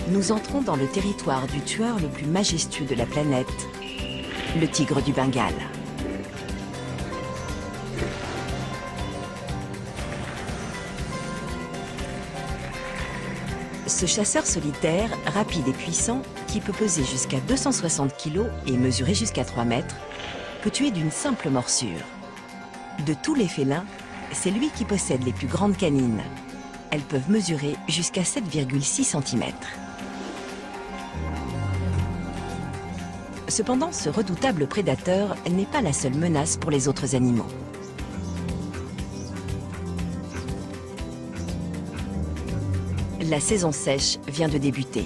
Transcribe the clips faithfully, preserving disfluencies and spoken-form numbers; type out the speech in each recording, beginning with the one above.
nous entrons dans le territoire du tueur le plus majestueux de la planète, le tigre du Bengale. Ce chasseur solitaire, rapide et puissant, qui peut peser jusqu'à deux cent soixante kilos et mesurer jusqu'à trois mètres, peut tuer d'une simple morsure. De tous les félins, c'est lui qui possède les plus grandes canines. Elles peuvent mesurer jusqu'à sept virgule six centimètres. Cependant, ce redoutable prédateur n'est pas la seule menace pour les autres animaux. La saison sèche vient de débuter.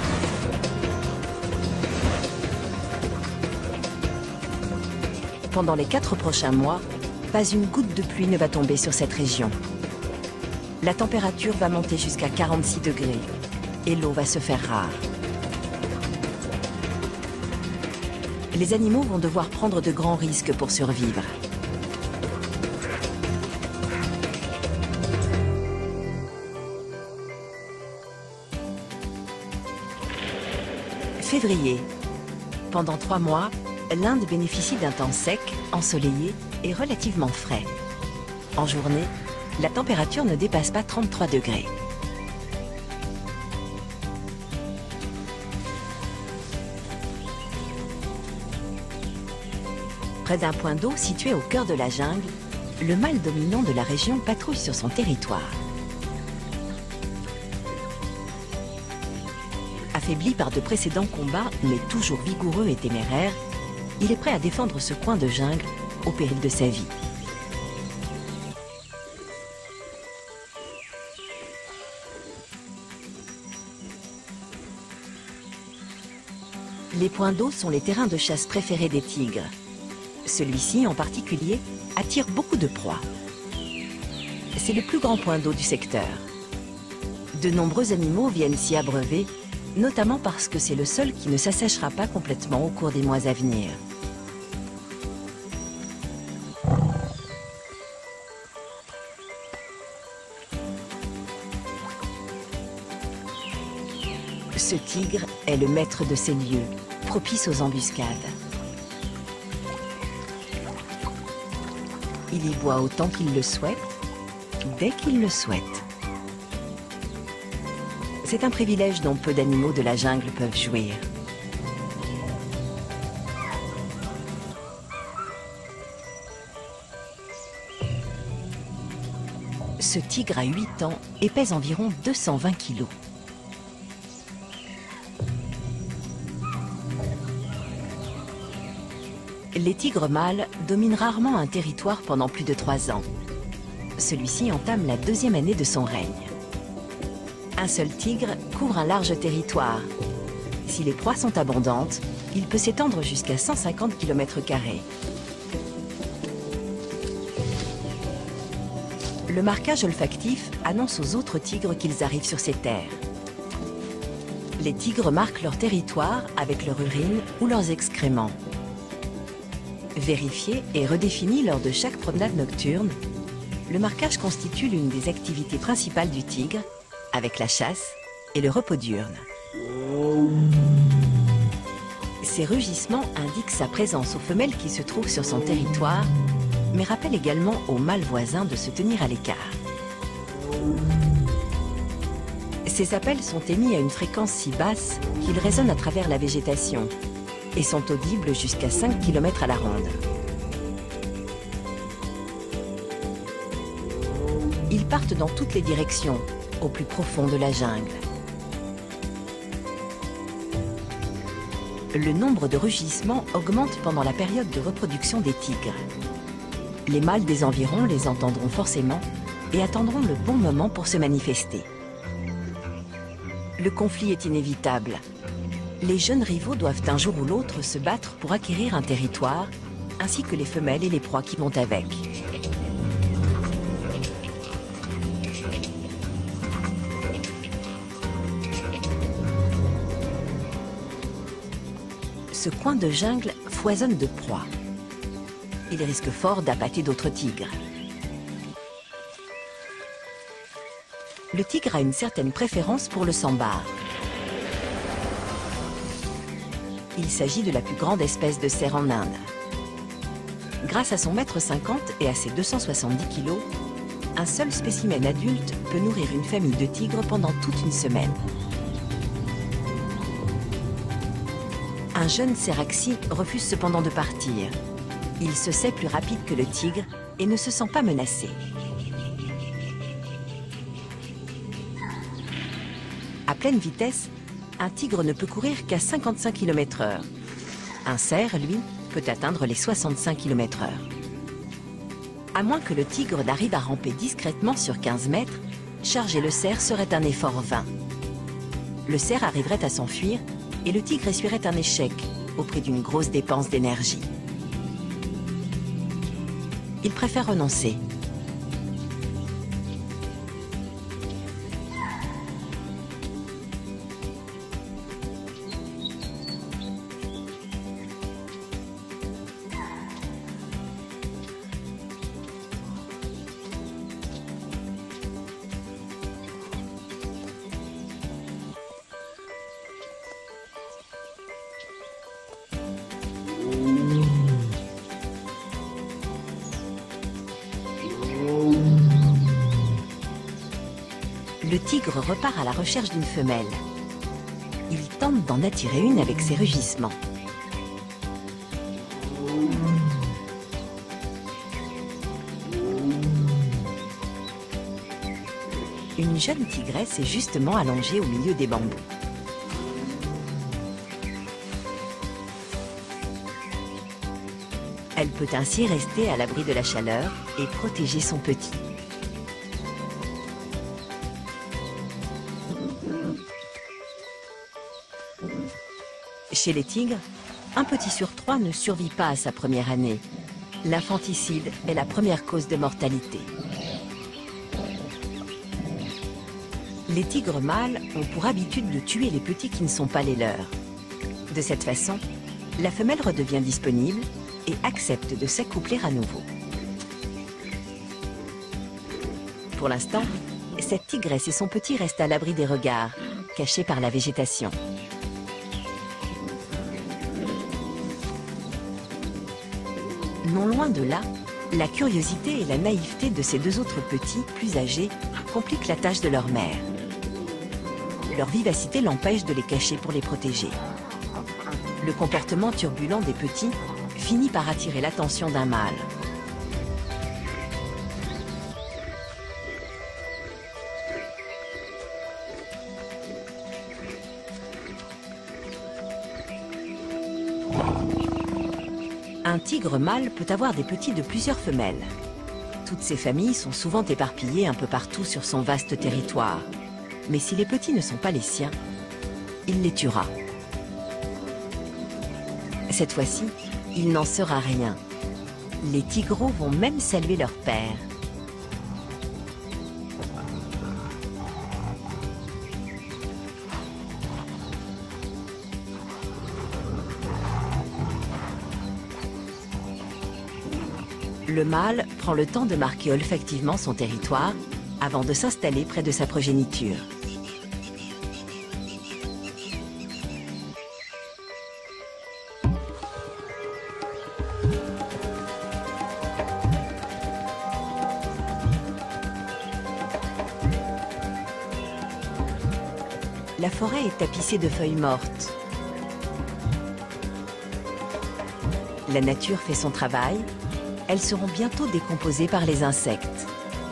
Pendant les quatre prochains mois, pas une goutte de pluie ne va tomber sur cette région. La température va monter jusqu'à quarante-six degrés et l'eau va se faire rare. Les animaux vont devoir prendre de grands risques pour survivre. Février. Pendant trois mois, l'Inde bénéficie d'un temps sec, ensoleillé et relativement frais. En journée, la température ne dépasse pas trente-trois degrés. Près d'un point d'eau situé au cœur de la jungle, le mâle dominant de la région patrouille sur son territoire. Affaibli par de précédents combats, mais toujours vigoureux et téméraire, il est prêt à défendre ce coin de jungle au péril de sa vie. Les points d'eau sont les terrains de chasse préférés des tigres. Celui-ci, en particulier, attire beaucoup de proies. C'est le plus grand point d'eau du secteur. De nombreux animaux viennent s'y abreuver, notamment parce que c'est le seul qui ne s'asséchera pas complètement au cours des mois à venir. Ce tigre est le maître de ces lieux, propice aux embuscades. Il y boit autant qu'il le souhaite, dès qu'il le souhaite. C'est un privilège dont peu d'animaux de la jungle peuvent jouir. Ce tigre a huit ans et pèse environ deux cent vingt kilos. Les tigres mâles dominent rarement un territoire pendant plus de trois ans. Celui-ci entame la deuxième année de son règne. Un seul tigre couvre un large territoire. Si les proies sont abondantes, il peut s'étendre jusqu'à cent cinquante kilomètres carrés. Le marquage olfactif annonce aux autres tigres qu'ils arrivent sur ces terres. Les tigres marquent leur territoire avec leur urine ou leurs excréments. Vérifié et redéfini lors de chaque promenade nocturne, le marquage constitue l'une des activités principales du tigre, avec la chasse et le repos diurne. Ces rugissements indiquent sa présence aux femelles qui se trouvent sur son territoire, mais rappellent également aux mâles voisins de se tenir à l'écart. Ces appels sont émis à une fréquence si basse qu'ils résonnent à travers la végétation et sont audibles jusqu'à cinq kilomètres à la ronde. Ils partent dans toutes les directions, au plus profond de la jungle. Le nombre de rugissements augmente pendant la période de reproduction des tigres. Les mâles des environs les entendront forcément et attendront le bon moment pour se manifester. Le conflit est inévitable. Les jeunes rivaux doivent un jour ou l'autre se battre pour acquérir un territoire, ainsi que les femelles et les proies qui vont avec. Ce coin de jungle foisonne de proies. Il risque fort d'appâter d'autres tigres. Le tigre a une certaine préférence pour le sambar. Il s'agit de la plus grande espèce de cerf en Inde. Grâce à son mètre cinquante et à ses deux cent soixante-dix kilos, un seul spécimen adulte peut nourrir une famille de tigres pendant toute une semaine. Un jeune céraxie refuse cependant de partir. Il se sait plus rapide que le tigre et ne se sent pas menacé. À pleine vitesse, un tigre ne peut courir qu'à cinquante-cinq kilomètres heure. Un cerf, lui, peut atteindre les soixante-cinq kilomètres heure. À moins que le tigre n'arrive à ramper discrètement sur quinze mètres, charger le cerf serait un effort vain. Le cerf arriverait à s'enfuir et le tigre essuierait un échec au prix d'une grosse dépense d'énergie. Il préfère renoncer. Le tigre repart à la recherche d'une femelle. Il tente d'en attirer une avec ses rugissements. Une jeune tigresse est justement allongée au milieu des bambous. Elle peut ainsi rester à l'abri de la chaleur et protéger son petit. Chez les tigres, un petit sur trois ne survit pas à sa première année. L'infanticide est la première cause de mortalité. Les tigres mâles ont pour habitude de tuer les petits qui ne sont pas les leurs. De cette façon, la femelle redevient disponible et accepte de s'accoupler à nouveau. Pour l'instant, cette tigresse et son petit restent à l'abri des regards, cachés par la végétation. Non loin de là, la curiosité et la naïveté de ces deux autres petits, plus âgés, compliquent la tâche de leur mère. Leur vivacité l'empêche de les cacher pour les protéger. Le comportement turbulent des petits finit par attirer l'attention d'un mâle. Un tigre mâle peut avoir des petits de plusieurs femelles. Toutes ces familles sont souvent éparpillées un peu partout sur son vaste territoire. Mais si les petits ne sont pas les siens, il les tuera. Cette fois-ci, il n'en sera rien. Les tigreaux vont même saluer leur père. Le mâle prend le temps de marquer olfactivement son territoire avant de s'installer près de sa progéniture. La forêt est tapissée de feuilles mortes. La nature fait son travail. Elles seront bientôt décomposées par les insectes.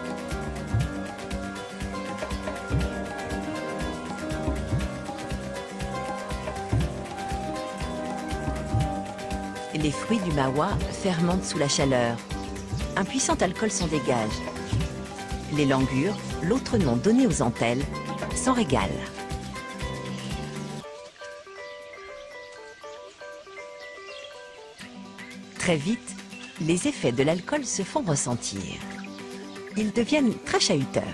Les fruits du mawa fermentent sous la chaleur. Un puissant alcool s'en dégage. Les langurs, l'autre nom donné aux entelles, s'en régalent. Très vite, les effets de l'alcool se font ressentir. Ils deviennent très chahuteurs.